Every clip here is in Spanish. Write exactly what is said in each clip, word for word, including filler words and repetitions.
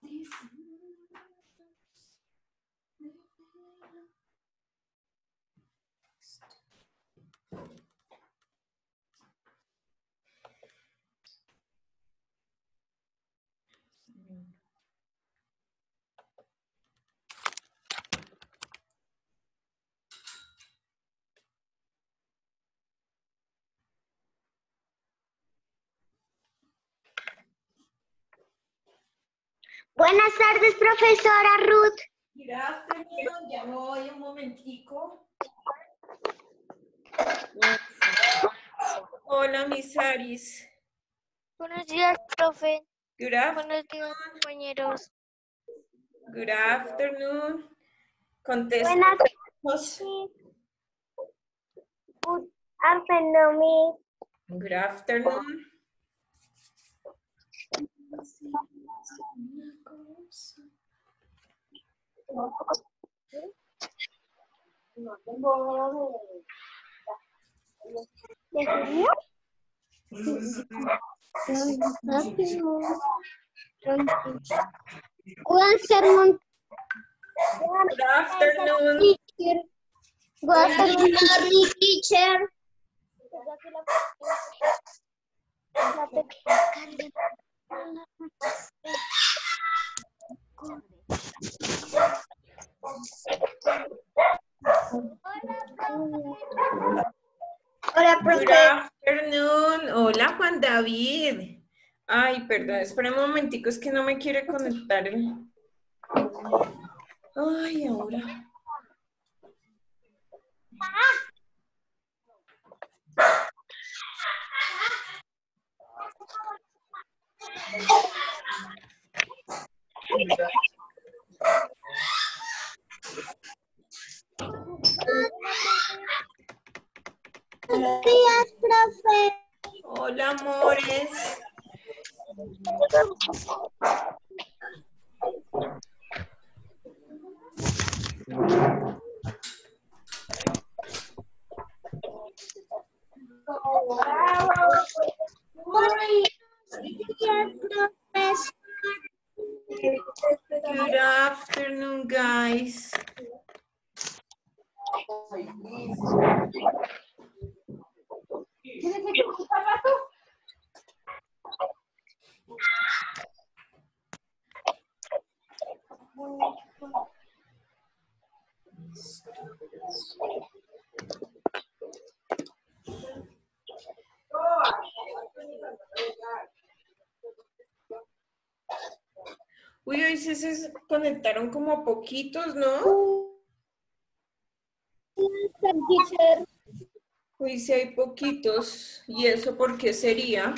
Buenas tardes, profesora Ruth. Gracias, ya voy un momentico. Hola, mis Aris. Buenos días, profe. Good afternoon. Buenos días, compañeros. Good afternoon. Contesta. Buenas tardes. Good afternoon. Good afternoon. ¿De junio? Good afternoon. Good afternoon. Teacher. Good afternoon, teacher. Hola, Good profe. afternoon. Hola, Juan David. Ay, perdón, espera un momentico, es que no me quiere conectar. el- Ay, ahora. Buenos días, profe. Hola, amores. Good afternoon, guys. Uy, hoy sí se conectaron como poquitos, ¿no? Uy, sí hay poquitos. ¿Y eso por qué sería?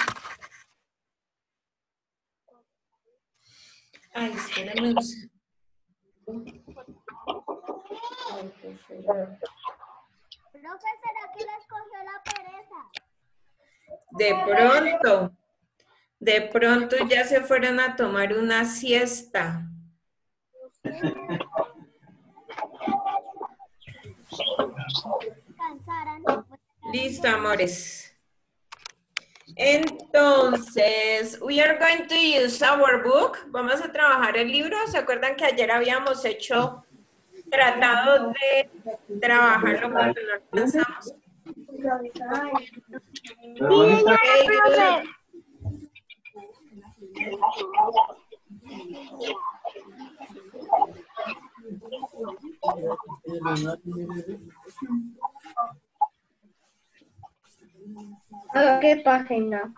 Ay, espérame un segundo. Ay, por favor. Profe, ¿será que les cogió la pereza? De pronto, de pronto ya se fueron a tomar una siesta. Cansaran. Listo, amores. Entonces, we are going to use our book. Vamos a trabajar el libro. ¿Se acuerdan que ayer habíamos hecho tratado de trabajarlo porque no alcanzamos? Okay, good. ¿A qué página?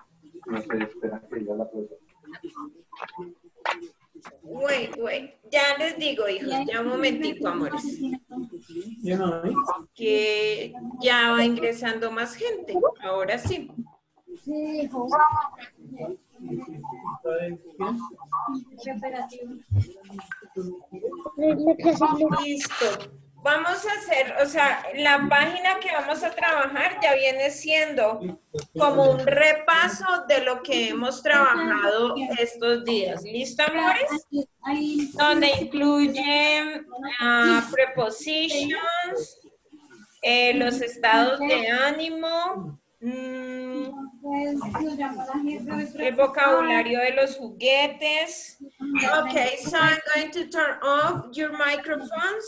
Wait, wait. Ya les digo, hijos, ya un momentico, amores. Que ya va ingresando más gente. Ahora sí. Sí, hijo. Listo. Vamos a hacer, o sea, la página que vamos a trabajar ya viene siendo como un repaso de lo que hemos trabajado estos días. ¿Listo, amores? Donde incluyen uh, prepositions, eh, los estados de ánimo, Mm, el vocabulario de los juguetes. Okay, so I'm going to turn off your microphones.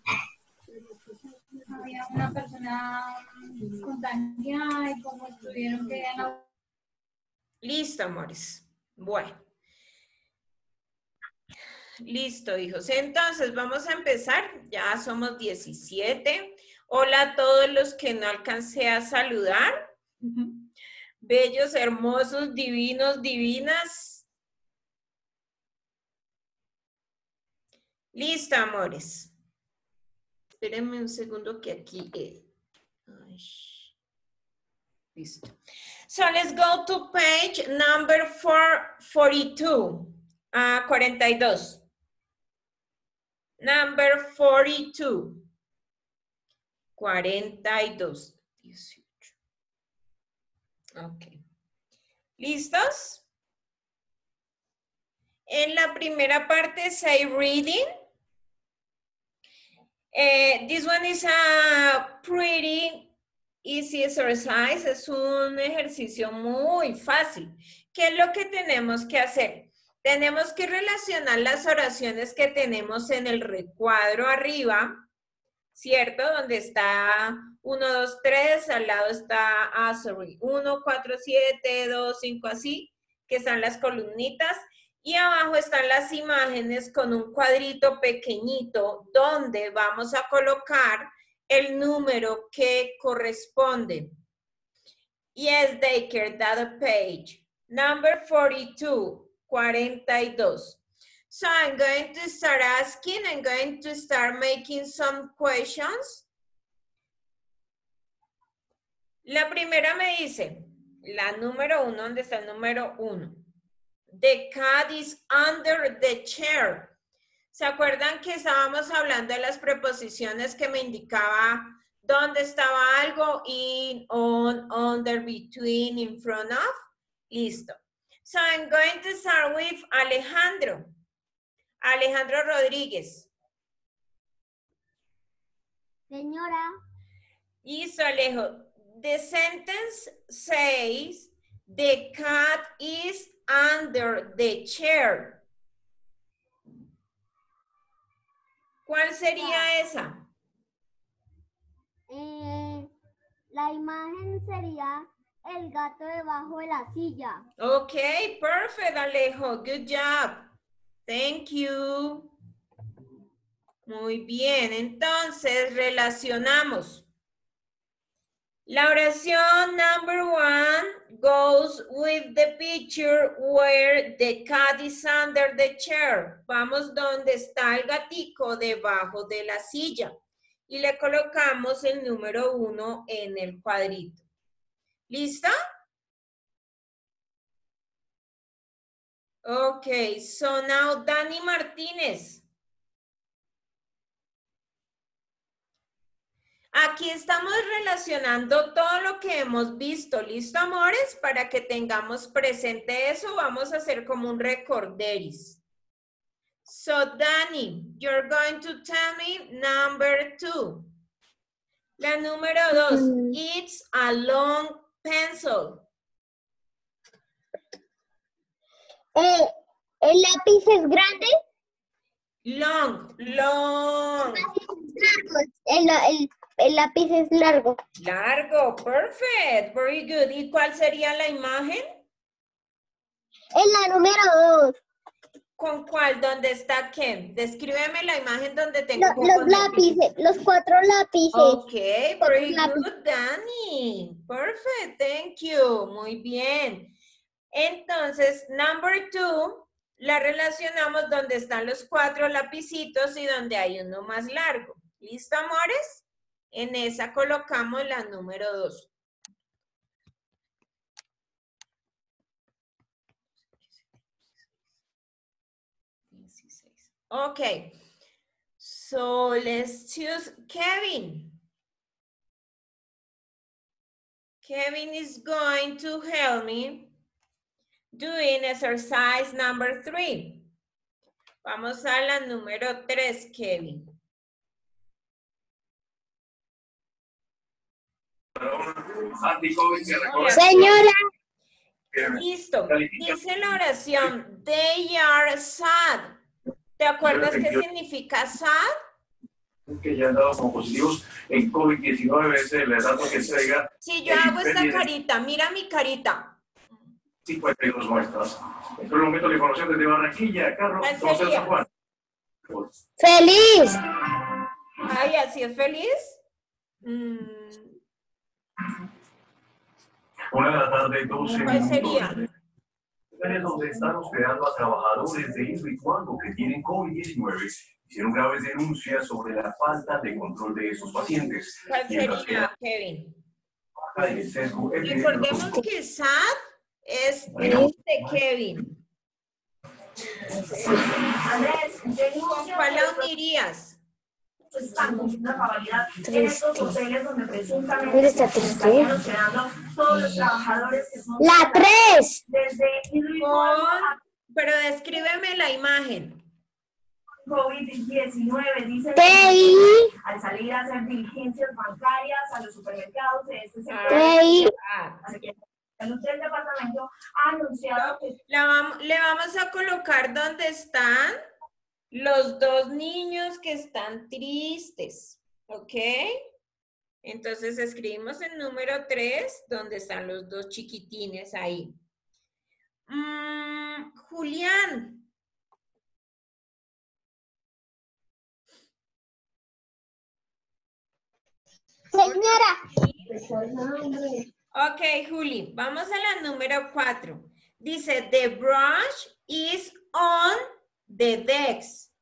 Había una persona contagiada y como estuvieron que ya. Listo, amores. Bueno. Listo, hijos. Entonces, vamos a empezar. Ya somos diecisiete. Hola a todos los que no alcancé a saludar. Bellos, hermosos, divinos, divinas. Listo, amores. Espérenme un segundo que aquí... Eh. Ay. Listo. So, let's go to page number four forty-two. Ah, cuarenta y dos. Number forty-two. cuarenta y dos. dieciocho. Ok. ¿Listos? En la primera parte, say reading. Uh, this one is a pretty easy exercise. Es un ejercicio muy fácil. ¿Qué es lo que tenemos que hacer? Tenemos que relacionar las oraciones que tenemos en el recuadro arriba, ¿cierto? Donde está uno, dos, tres, al lado está, ah, sorry, uno, cuatro, siete, dos, cinco, así, que están las columnitas. Y abajo están las imágenes con un cuadrito pequeñito donde vamos a colocar el número que corresponde. Yes, Daker, that page. Number forty-two, cuarenta y dos. So I'm going to start asking, I'm going to start making some questions. La primera me dice, la número uno, ¿dónde está el número uno? The cat is under the chair. ¿Se acuerdan que estábamos hablando de las preposiciones que me indicaba dónde estaba algo? In, on, under, between, in front of. Listo. So I'm going to start with Alejandro. Alejandro Rodríguez. Señora. Listo, Alejo. The sentence says the cat is under the chair. ¿Cuál sería esa? Eh, la imagen sería el gato debajo de la silla. Ok, perfect, Alejo. Good job. Thank you. Muy bien, entonces relacionamos. La oración number one goes with the picture where the cat is under the chair. Vamos donde está el gatico debajo de la silla. Y le colocamos el número uno en el cuadrito. ¿Listo? Ok, so now Dani Martínez. Aquí estamos relacionando todo lo que hemos visto. ¿Listo, amores? Para que tengamos presente eso, vamos a hacer como un recorderis. So, Dani, you're going to tell me number two. La número dos, mm. It's a long pencil. Eh, ¿El lápiz es grande? Long, long. El, el, el lápiz es largo. Largo, perfect, very good. ¿Y cuál sería la imagen? En la número dos. ¿Con cuál? ¿Dónde está qué? Descríbeme la imagen donde tengo Lo, los lápices, los cuatro lápices. Ok, very good, Dani. Perfect, thank you. Muy bien. Entonces, number two, la relacionamos donde están los cuatro lapicitos y donde hay uno más largo. ¿Listo, amores? En esa colocamos la número dos. Okay. So let's choose Kevin. Kevin is going to help me doing exercise number three. Vamos a la número tres, Kevin. Señora. Listo. Dice la oración, they are sad. ¿Te acuerdas qué significa sad? Que ya han dado como positivos en COVID diecinueve, es el dato que entrega. Si yo hago esta carita, mira mi carita. cincuenta y dos muestras. En el momento de información desde Barranquilla, Carlos, José San Juan. ¡Feliz! Ay, ¿así es feliz? Mm. Una de la tarde, doce ¿Cuál minutos. sería? Es donde están hospedando a trabajadores de Hidroituango que tienen COVID diecinueve. Hicieron graves denuncias sobre la falta de control de esos pacientes. ¿Cuál sería, Kevin? Sesgo, Recordemos que sad es triste, Kevin. Andrés, ¿Con cuál la unirías? están cumpliendo la cabalidad en estos hoteles donde presuntamente Mira, está se triste. estarían hospedando todos los trabajadores que son La tres. desde Hidroituango a Con, pero descríbeme la imagen. COVID diecinueve, dice T I. al salir a hacer diligencias bancarias a los supermercados de este sector. T I. Así que el hotel departamento ha anunciado que La vam- le vamos a colocar donde están los dos niños que están tristes, ¿ok? Entonces escribimos el número tres, donde están los dos chiquitines ahí. Mm, Julián. Señora. Ok, Juli, vamos a la número cuatro. Dice, the brush is on the desk.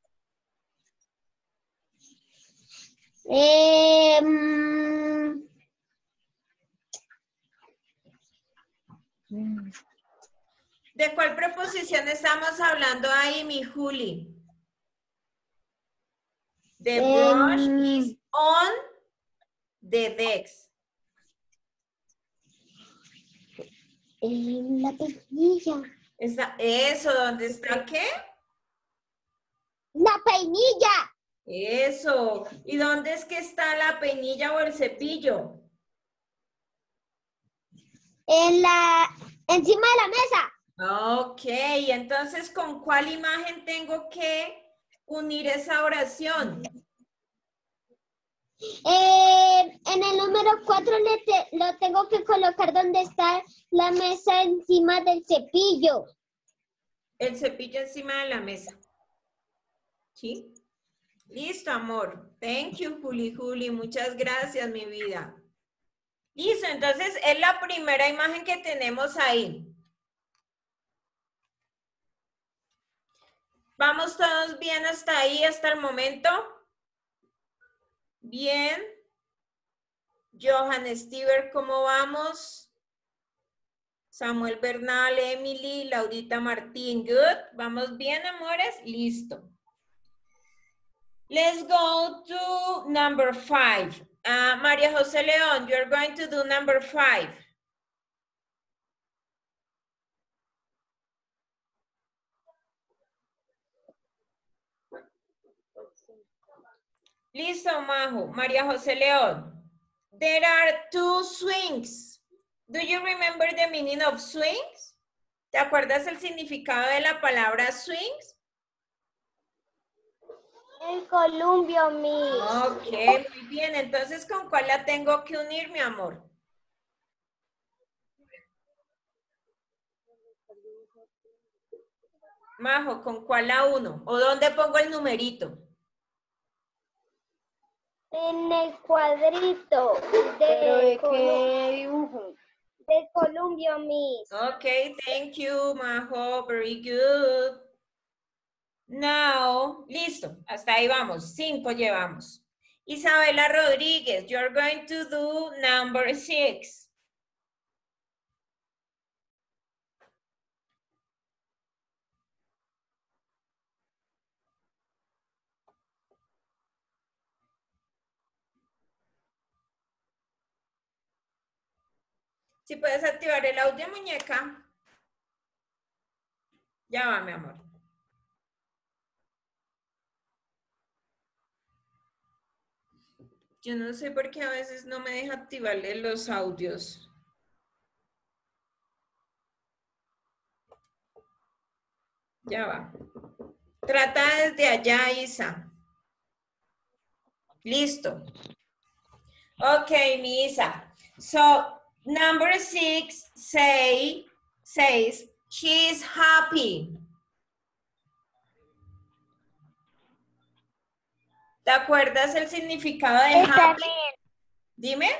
Eh, mm, ¿De cuál preposición estamos hablando ahí, mi Juli? The brush Em. is on the desk. en la peinilla. Está, eso, ¿dónde está qué? La peinilla. Eso. ¿Y dónde es que está la peinilla o el cepillo? En la, encima de la mesa. Ok, entonces, ¿con cuál imagen tengo que unir esa oración? Eh, en el número cuatro le te- lo tengo que colocar donde está la mesa encima del cepillo. El cepillo encima de la mesa. ¿Sí? Listo, amor. Thank you, Juli, Juli. Muchas gracias, mi vida. Listo, entonces es la primera imagen que tenemos ahí. ¿Vamos todos bien hasta ahí, hasta el momento? Bien. Johan Stever, ¿cómo vamos? Samuel Bernal, Emily, Laurita Martín, good. ¿Vamos bien, amores? Listo. Let's go to number five. Uh, María José León, you're going to do number five. Listo, Majo. María José León. There are two swings. Do you remember the meaning of swings? ¿Te acuerdas el significado de la palabra swings? El columpio, mi. Ok, muy bien. Entonces, ¿con cuál la tengo que unir, mi amor? Majo, ¿con cuál la uno? ¿O dónde pongo el numerito? En el cuadrito de, qué dibujo? De columpio, mis. Ok, thank you, Majo. Very good. Now, listo. Hasta ahí vamos. Cinco llevamos. Isabela Rodríguez, you're going to do number six. Si puedes activar el audio, muñeca. Ya va, mi amor. Yo no sé por qué a veces no me deja activarle los audios. Ya va. Trata desde allá, Isa. Listo. Ok, mi Isa. So, number six say, says, she's happy. ¿Te acuerdas el significado de Está happy? Dime.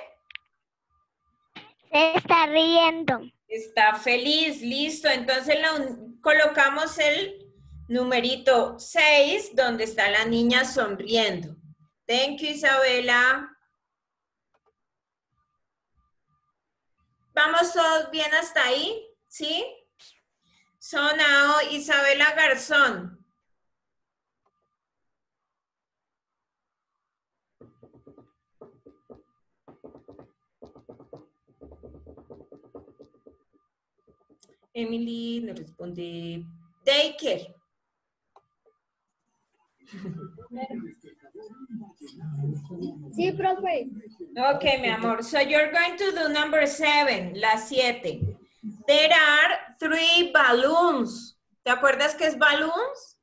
Se está riendo. Está feliz, listo. Entonces lo, colocamos el numerito seis donde está la niña sonriendo. Thank you, Isabela. ¿Vamos todos bien hasta ahí? ¿Sí? So now, Isabela Garzón. Emily no responde. Daycare. Sí, profe. Ok, mi amor. So you're going to do number seven, la siete. There are three balloons. ¿Te acuerdas qué es balloons?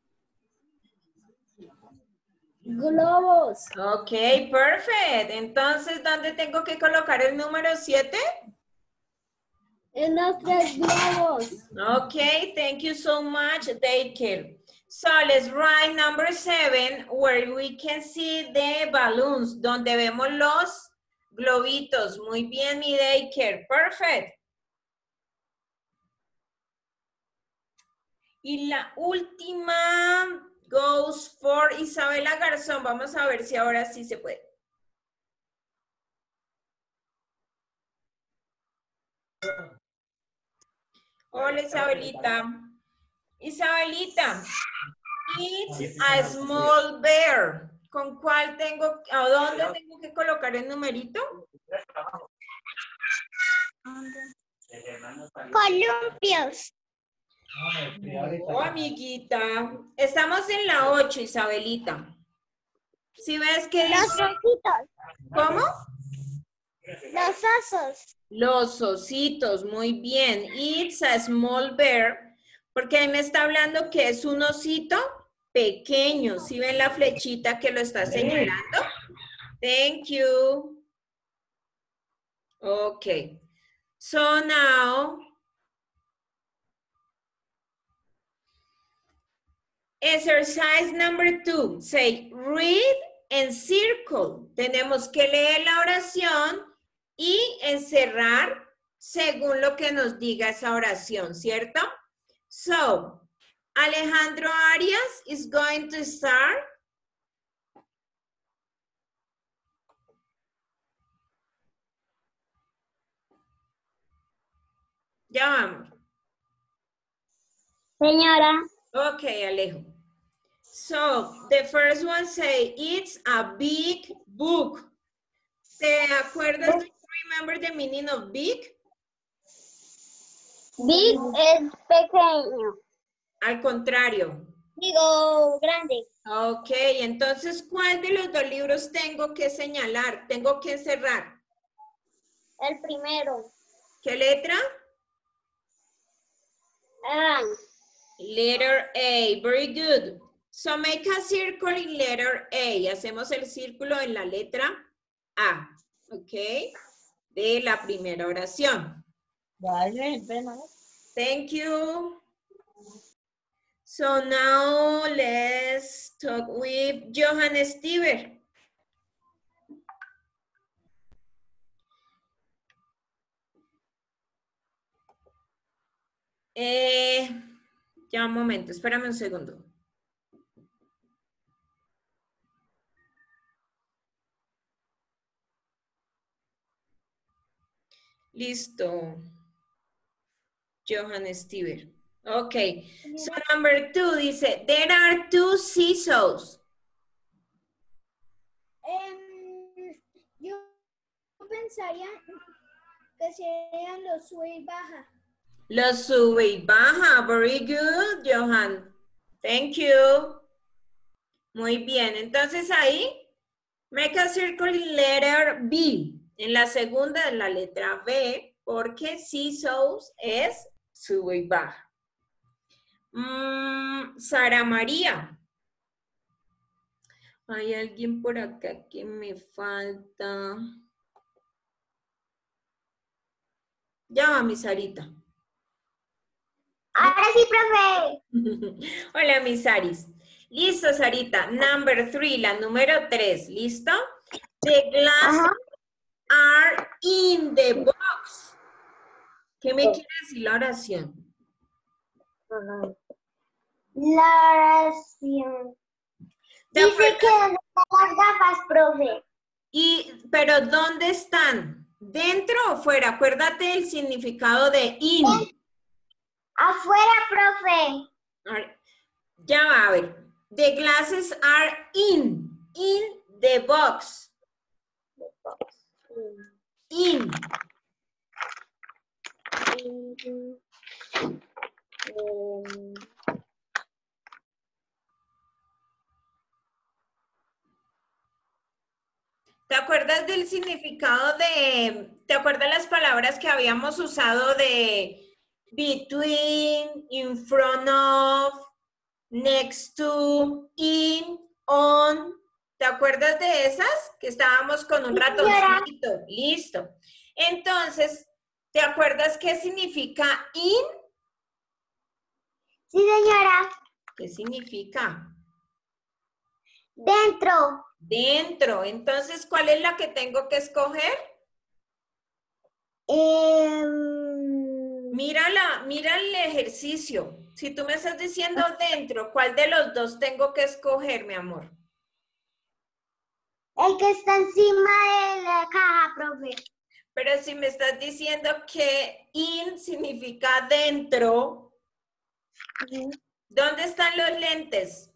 Globos. Ok, perfect. Entonces, ¿dónde tengo que colocar el número siete? En los tres globos. Okay, thank you so much, Daycare. So let's write number seven where we can see the balloons, donde vemos los globitos. Muy bien, mi Daycare. Perfect. Y la última goes for Isabela Garzón. Vamos a ver si ahora sí se puede. Hola, Isabelita. Isabelita, it's a small bear. ¿Con cuál tengo, a dónde tengo que colocar el numerito? Columpios. Oh, amiguita. Estamos en la ocho, Isabelita. ¿Sí ves que Los dice? ositos. ¿Cómo? Los osos. Los ositos, muy bien. It's a small bear. Porque ahí me está hablando que es un osito pequeño. ¿Sí ven la flechita que lo está señalando? Thank you. Okay. So now, exercise number two. Say, read and circle. Tenemos que leer la oración y encerrar según lo que nos diga esa oración, ¿cierto? So, Alejandro Arias is going to start. Ya vamos. Señora. Okay, Alejo. So, the first one say, it's a big book. ¿Te acuerdas? Do you remember the meaning of big? Big es pequeño. Al contrario. Digo, grande. Ok, entonces, ¿cuál de los dos libros tengo que señalar? Tengo que encerrar. El primero. ¿Qué letra? Ah. Letter A, very good. So make a circle in letter A. Hacemos el círculo en la letra A, ¿ok? De la primera oración. Vale, pena. Thank you. So now let's talk with Johan Stiver. Eh, ya un momento, espérame un segundo. Listo. Johan Stiver. Okay. So number two dice, there are two seesaws. Em, yo pensaría que serían los sube y baja. Los sube y baja. Very good, Johan. Thank you. Muy bien. Entonces ahí Make a circle in letter B. En la segunda, en la letra B, porque seesaws es sube y baja. Mm, Sara María. Hay alguien por acá que me falta. Ya va, mi Sarita. Ahora sí, profe. Hola, mis Saris. Listo, Sarita. Number three, la número tres. ¿Listo? The glasses are in the box. ¿Qué me quiere decir la oración? La oración. Dice que las gafas, profe. Y, pero ¿dónde están? ¿Dentro o fuera? Acuérdate el significado de in. Afuera, profe. A ver, ya va, a ver. The glasses are in. In the box. In. ¿Te acuerdas del significado de, te acuerdas las palabras que habíamos usado de between, in front of, next to, in, on? ¿Te acuerdas de esas? Que estábamos con un ratoncito. Listo. Entonces, ¿te acuerdas qué significa in? Sí, señora. ¿Qué significa? Dentro. Dentro. Entonces, ¿cuál es la que tengo que escoger? Eh, Mírala, mira el ejercicio. Si tú me estás diciendo dentro, ¿cuál de los dos tengo que escoger, mi amor? el que está encima de la caja, profe. Pero si me estás diciendo que in significa dentro, ¿dónde están los lentes?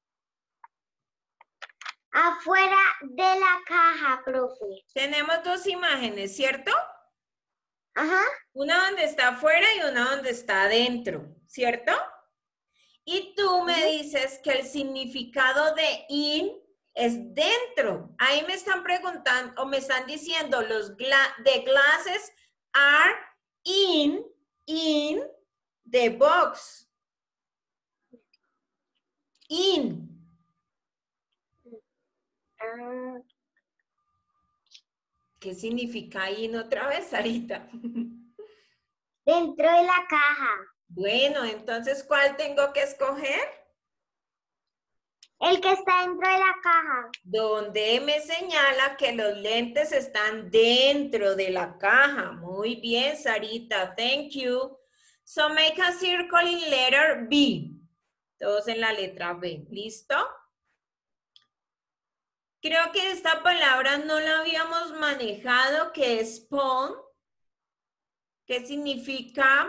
Afuera de la caja, profe. Tenemos dos imágenes, ¿cierto? Ajá. Una donde está afuera y una donde está adentro, ¿cierto? Y tú me dices que el significado de in es dentro. Ahí me están preguntando o me están diciendo los gla the glasses are in, in the box. In. Ah, ¿Qué significa in otra vez, Sarita? dentro de la caja. Bueno, entonces, ¿cuál tengo que escoger? El que está dentro de la caja. Donde me señala que los lentes están dentro de la caja. Muy bien, Sarita. Thank you. So make a circle in letter B. Todos en la letra B. ¿Listo? Creo que esta palabra no la habíamos manejado, que es spawn, que significa,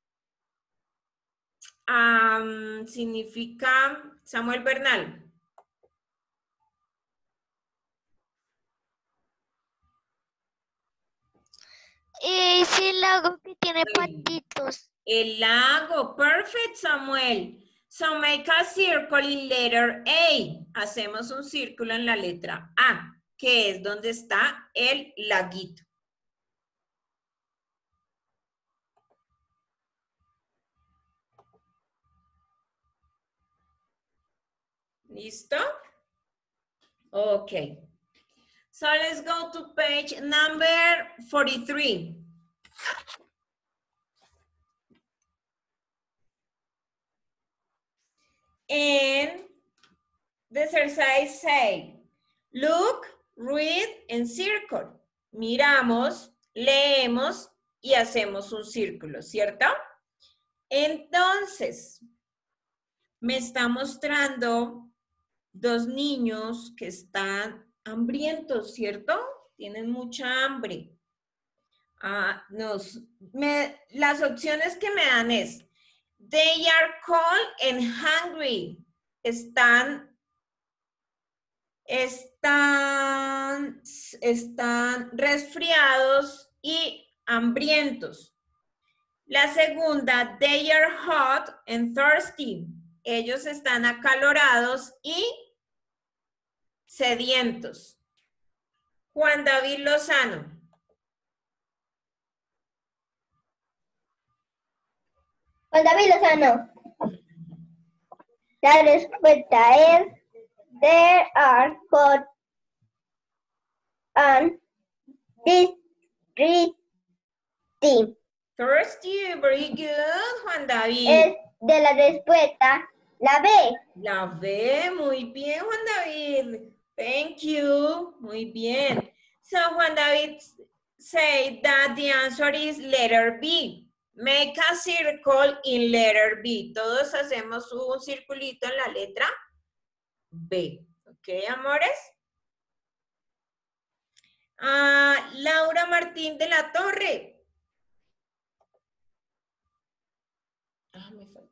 um, significa, Samuel Bernal. Es el lago que tiene patitos. El lago. Perfect, Samuel. So make a circle in letter A. Hacemos un círculo en la letra A, que es donde está el laguito. ¿Listo? Okay. So let's go to page number forty-three. And the exercise say, look, read, and circle. Miramos, leemos y hacemos un círculo, ¿cierto? Entonces, me está mostrando dos niños que están hambrientos, ¿cierto? Tienen mucha hambre. Ah, nos, me, las opciones que me dan es, they are cold and hungry. Están, están, están resfriados y hambrientos. La segunda, they are hot and thirsty. Ellos están acalorados y sedientos. Juan David Lozano. Juan David Lozano. La respuesta es there are four and this team. First you, very good, Juan David. Es de la respuesta la B. La B, muy bien, Juan David. Thank you, muy bien. So, Juan David say that the answer is letter B. Make a circle in letter B. Todos hacemos un circulito en la letra B. ¿Ok, amores? Ah, Laura Martín de la Torre. Ah, me falta.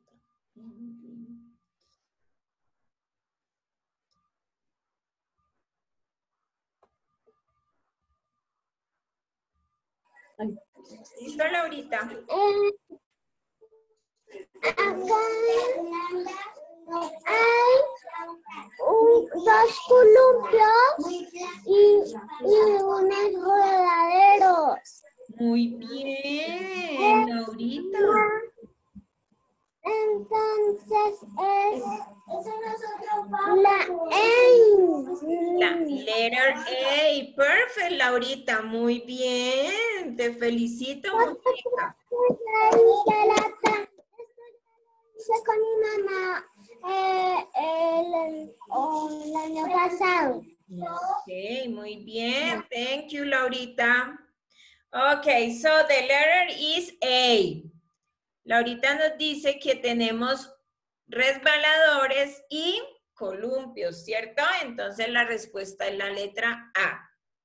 ¿Listo, Laurita? Acá hay un, dos columpios y, y unos rodaderos. Muy bien, Laurita. Entonces es la A. La letter A. Perfect, Laurita. Muy bien. Te felicito, muñeca. Hice con mi mamá eh, el, el año pasado. Ok, muy bien. Thank you, Laurita. Ok, so the letter is A. Laurita nos dice que tenemos resbaladores y columpios, ¿cierto? Entonces la respuesta es la letra A.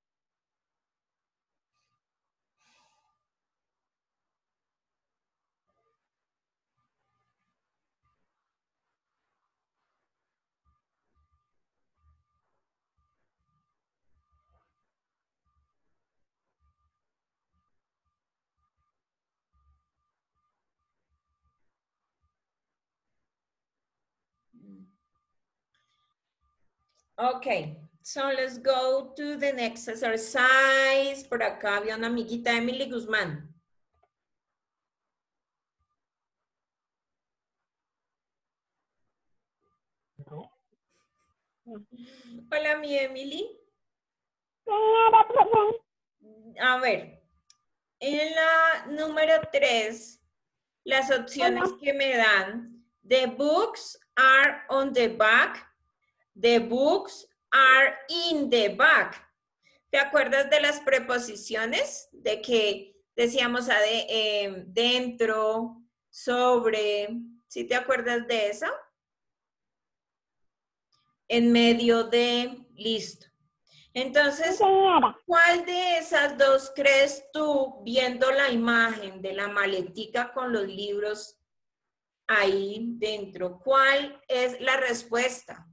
Ok, so let's go to the next exercise. Por acá había una amiguita, Emily Guzmán. Hola, mi Emily. A ver, en la número tres, las opciones que me dan, the books are on the back, the books are in the back. ¿Te acuerdas de las preposiciones? De que decíamos a de, eh, dentro, sobre. ¿Sí te acuerdas de eso? En medio de, listo. Entonces, ¿cuál de esas dos crees tú, viendo la imagen de la maletica con los libros ahí dentro? ¿Cuál es la respuesta?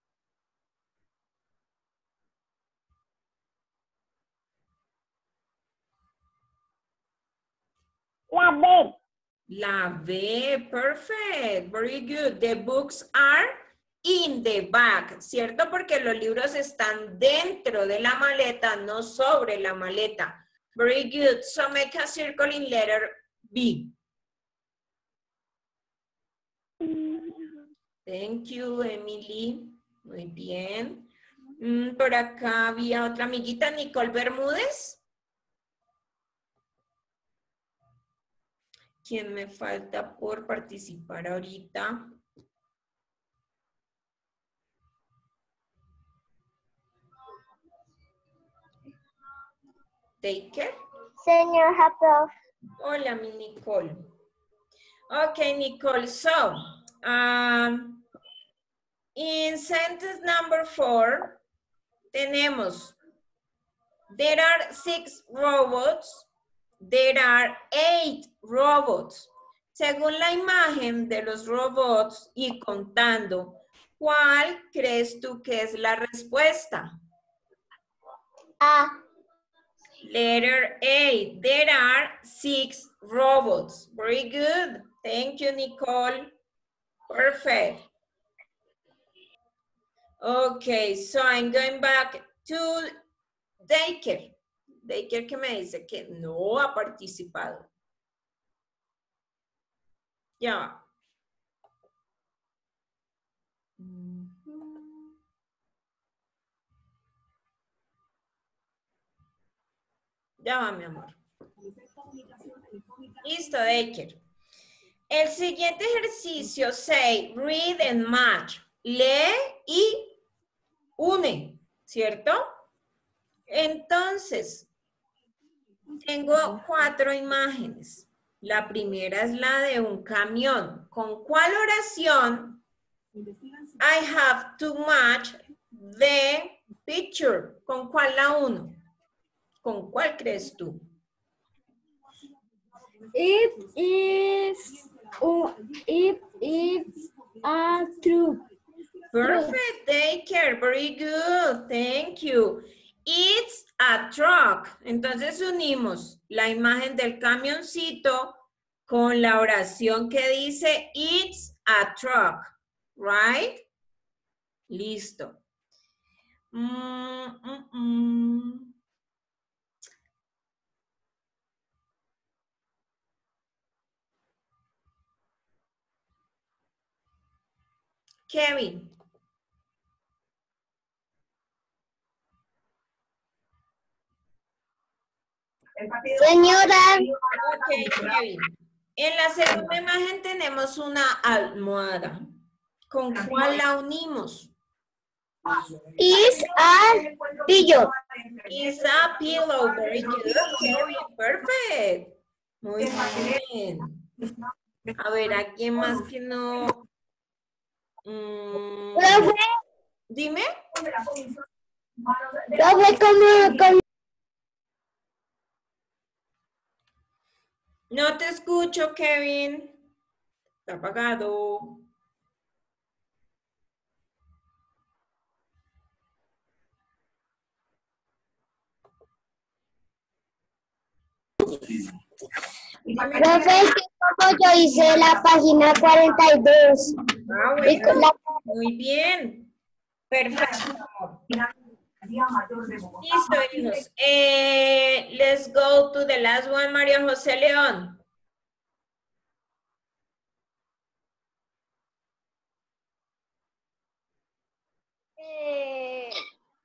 La B. La B, perfect, very good. The books are in the back, ¿cierto? Porque los libros están dentro de la maleta, no sobre la maleta. Very good. So make a circle in letter B. Thank you, Emily. Muy bien. Mm, por acá había otra amiguita, Nicole Bermúdez. ¿Quién me falta por participar ahorita? Taker. Señor Jacob. Hola, mi Nicole. Okay, Nicole. So, um, in sentence number four, tenemos, there are six robots, there are eight robots. Según la imagen de los robots y contando, ¿cuál crees tú que es la respuesta? A. Letter A, there are six robots. Very good. Thank you, Nicole. Perfect. Okay, so I'm going back to Daycare. Daycare que me dice que no ha participado. Ya va. Ya va, mi amor. Listo, Daycare. El siguiente ejercicio, say, read and match. Lee y une, ¿cierto? Entonces, tengo cuatro imágenes. La primera es la de un camión. ¿Con cuál oración? I have to match the picture. ¿Con cuál la uno? ¿Con cuál crees tú? It is, oh, it is a truck. Perfect, Daycare, very good, thank you. It's a truck. Entonces unimos la imagen del camioncito con la oración que dice it's a truck, right? Listo. Mm, mm, mm. Kevin. Señora, Ok, Kevin. En la segunda imagen tenemos una almohada. ¿Con cuál la unimos? is a pillo. Is a pillow. Very good, Kevin. Perfect. Muy bien. A ver, ¿a quién más que no? Mm, Profe, dime. profe, ¿cómo, cómo? No te escucho, Kevin. Está apagado. Profe, es que como yo hice la página cuarenta y dos. Ah, Y con bueno. la- Muy bien. Perfecto. Listo, hijos. Eh, let's go to the last one, María José León. eh,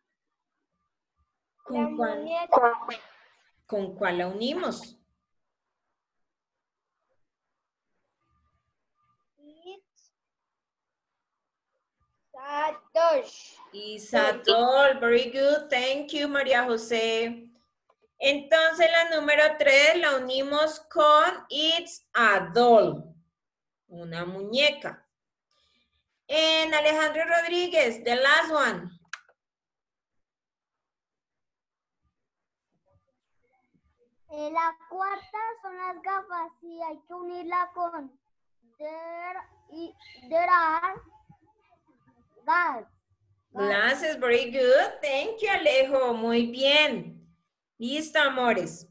la ¿Con cuál, muñeca. ¿Con cuál la unimos? It's a dosh. Isatol, very good. Thank you, María José. Entonces la número tres la unimos con it's a doll, una muñeca. En Alejandro Rodríguez, the last one. Eh, la cuarta son las gafas y hay que unirla con there, y, there are gas. Glasses, very good. Thank you, Alejo. Muy bien. Listo, amores.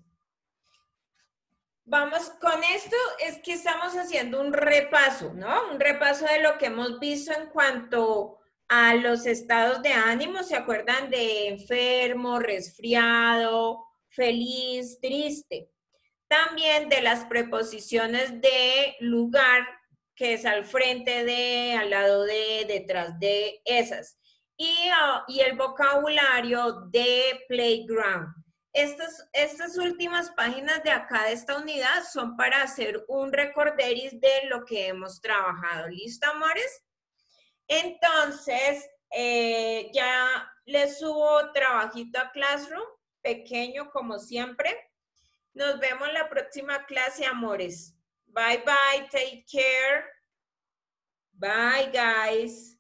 Vamos, con esto es que estamos haciendo un repaso, ¿no? Un repaso de lo que hemos visto en cuanto a los estados de ánimo. ¿Se acuerdan de enfermo, resfriado, feliz, triste? También de las preposiciones de lugar, que es al frente de, al lado de, detrás de esas. Y, uh, y el vocabulario de playground. Estas, estas últimas páginas de acá de esta unidad son para hacer un recorderis de lo que hemos trabajado. ¿Listo, amores? Entonces, eh, ya les subo trabajito a Classroom, pequeño como siempre. Nos vemos la próxima clase, amores. Bye, bye. Take care. Bye, guys.